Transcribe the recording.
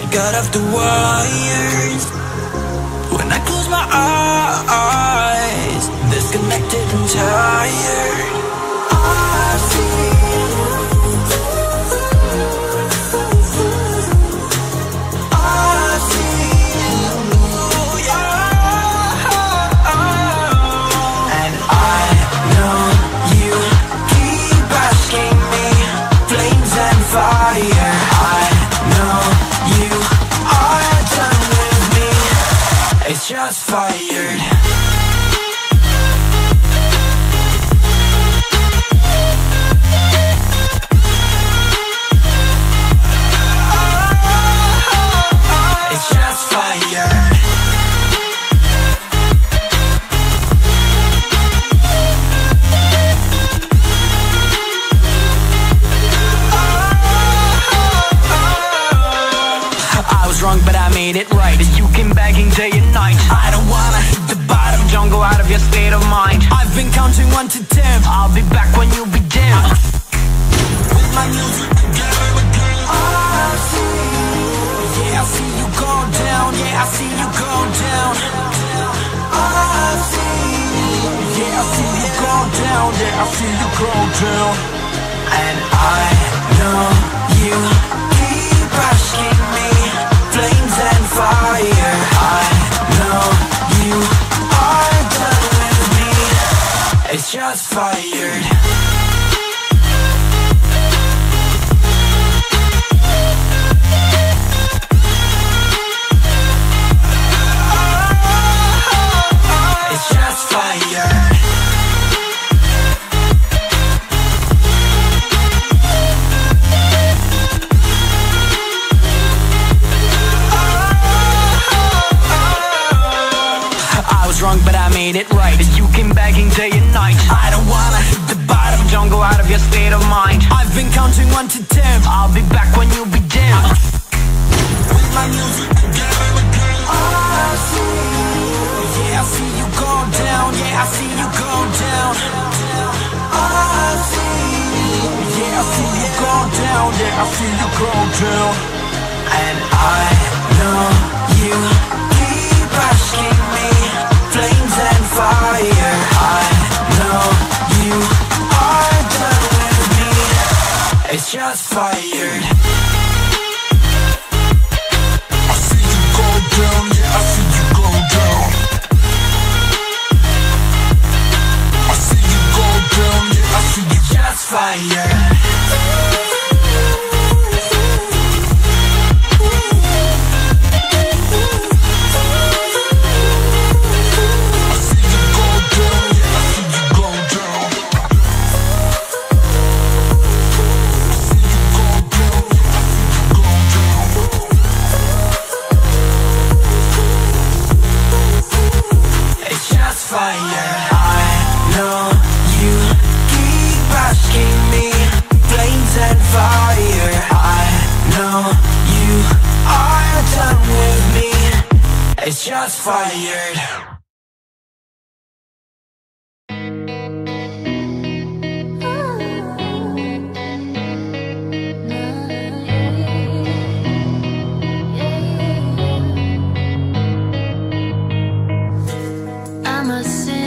got off the wires. When I close my eyes, disconnected and tired. I see you. I see you, yeah. And I know you keep asking me, flames and fire. I know you are done with me. It's just fired. Wrong, but I made it right. You came begging day and night. I don't wanna hit the bottom. Don't go out of your state of mind. I've been counting 1 to 10. I'll be back when you be dim. With my music again. I see you. Yeah, I see you go down. Yeah, I see you go down. I see you. Yeah, I see you go down. Yeah, I see you go down. And I know you keep asking me, flames and fire. I know you are done with me. It's just fired. It's just fired. Wrong, but I made it right. You came begging day and night. I don't wanna hit the bottom. Don't go out of your state of mind. I've been counting 1 to 10. I'll be back when you be dim. With my music again. I see you. Yeah, I see you go down. Yeah, I see you go down. I see you. Yeah, I see you go down. Yeah, I see you go down. And I know you keep asking me, flames and fire. I know you are done with me. It's just fired. I see you go down. Yeah, I see you go down. I see you go down. Yeah, I see you just fired. It's just fired. I'm a sinner.